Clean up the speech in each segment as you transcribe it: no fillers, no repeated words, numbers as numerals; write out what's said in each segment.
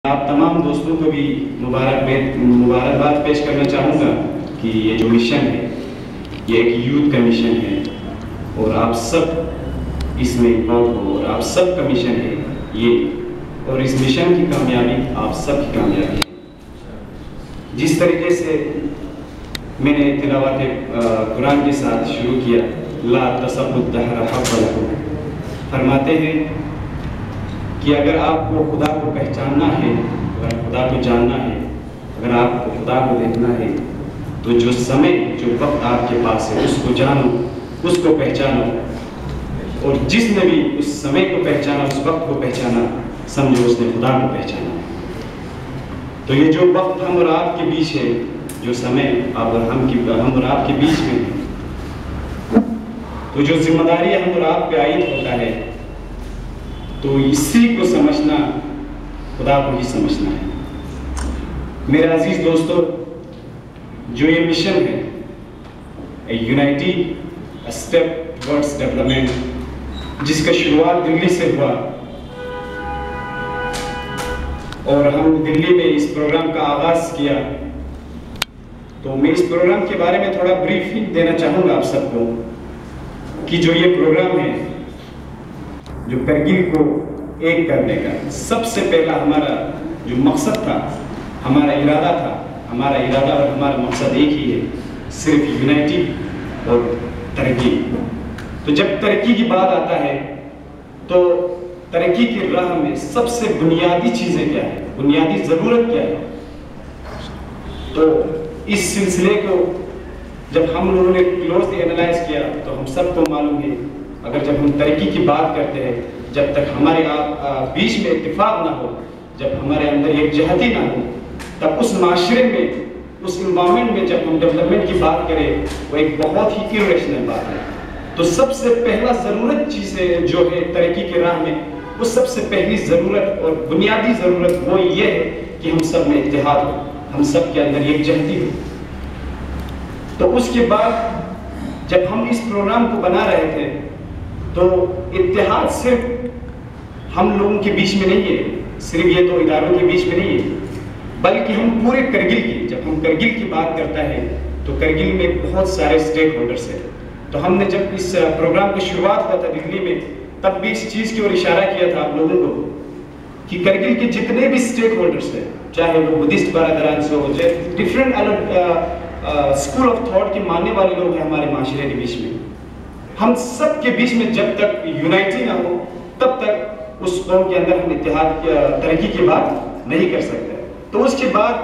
آپ تمام دوستوں کو بھی مبارکباد پیش کرنا چاہوں گا کہ یہ جو مشن ہے یہ ایک یوتھ کا مشن ہے اور آپ سب اس میں انوالو ہو اور آپ سب کا مشن ہے یہ، اور اس مشن کی کامیابی آپ سب کی کامیابی ہے۔ جس طریقے سے میں نے تلاوت قرآن کے ساتھ شروع کیا، لا تسبوا الدہر حق لہ، فرماتے ہیں کہ اگر آپ کو خدا کو پہچاننا ہے، اگر خدا کو جاننا ہے، اگر آپ کو خدا کو دیکھنا ہے تو جو سمے جو وقت آپ کے پاس ہے اس کو جانو، اس کو پہچانو، اور جس نے بھی اس سمے کو پہچانا، اس وقت کو پہچانا، سمجھو اس نے خدا کو پہچانا۔ تو یہ جو وقت ہم اور آپ کے بیچ ہے، جو سمے ہم اور آپ کے بیچ میں ہے، تو جو ذمہ داری ہم اور آپ پہ عائد ہوتا ہے، تو اسی کو سمجھنا خدا کو ہی سمجھنا ہے۔ میرے عزیز دوستو، جو یہ مشن ہے یونائٹی اسٹیپ ٹورڈز ڈیولپمنٹ، جس کا شروعات دلی سے ہوا اور ہم دلی میں اس پروگرام کا آغاز کیا، تو میں اس پروگرام کے بارے میں تھوڑا بریفنگ دینا چاہوں گا آپ سب کو کہ جو یہ پروگرام ہے، جو کرگل کو ایک کرنے کا سب سے پہلا ہمارا جو مقصد تھا، ہمارا ارادہ اور ہمارا مقصد ایک ہی ہے، صرف یونائٹی اور ترقی۔ تو جب ترقی کی بات آتا ہے تو ترقی کی راہ میں سب سے بنیادی چیزیں کیا ہے، بنیادی ضرورت کیا ہے؟ تو اس سلسلے کو جب ہم لوگوں نے کلوزلی اینالائز کیا تو ہم سب کو معلوم ہے، اگر جب ہم ترقی کی بات کرتے ہیں، جب تک ہمارے بیچ میں اتفاق نہ ہو، جب ہمارے اندر یکجہتی نہ ہو، تب اس معاشرے میں، اس انوائرمنٹ میں جب ہم ڈیولپمنٹ کی بات کریں، وہ ایک بہت ہی irrational بات ہے۔ تو سب سے پہلا ضرورت چیزیں جو ہے ترقی کے راہ میں، وہ سب سے پہلی ضرورت اور بنیادی ضرورت وہ یہ ہے کہ ہم سب میں اتحاد ہو، ہم سب کے اندر یکجہتی ہو۔ تو اس کے بعد جب ہم اس پروگرام کو بنا رہے تھے تو اتحاد صرف ہم لوگوں کے بیچ میں نہیں ہے، صرف یہ دو اداروں کے بیچ میں نہیں ہے، بلکہ ہم پورے کرگل کی، جب ہم کرگل کی بات کرتا ہے تو کرگل میں بہت سارے اسٹیک ہولڈرز ہیں۔ تو ہم نے جب اس پروگرام کی شروعات کیا تھا دلی میں، تب بھی اس چیز کی اور اشارہ کیا تھا آپ لوگوں کو کہ کرگل کے جتنے بھی اسٹیک ہولڈرز ہیں، چاہے وہ بدھسٹ برادران سے ہو، چاہے ڈفرینٹ اسکول آف تھاٹ کے ماننے والے لوگ ہیں ہمارے معاشرے کے بیچ میں، ہم سب کے بیچ میں جب تک یونائٹی نہ ہو تب تک اس قوم کے اندر ہم اتحاد ترقی کی بات نہیں کر سکتے۔ تو اس کے بعد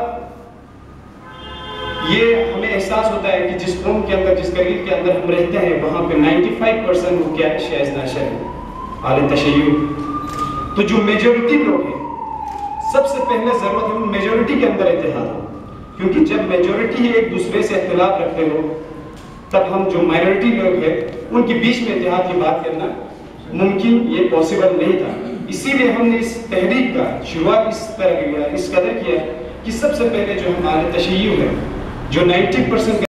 یہ ہمیں احساس ہوتا ہے کہ جس قوم کے اندر، جس کرگل کے اندر ہم رہتے ہیں، وہاں پہ 95% وہ کیا ہے، شیعہ ناشر ہے، اہل تشیع۔ تو جو میجورٹی لوگ ہیں، سب سے پہلے ضرورت ہے ان میجورٹی کے اندر اتحاد ہو، کیونکہ جب میجورٹی ایک دوسرے سے اختلاف رکھتے ہو تب ہم جو مائنورٹی لوگ ہیں ان کے بیچ میں اتحاد کی بات کرنا ممکن، یہ پاسبل نہیں تھا۔ اسی لیے ہم نے اس تحریک کا شروعات اس طرح کیا، اس قدر کیا کہ سب سے پہلے جو ہم اہل تشیع ہیں، جو 90%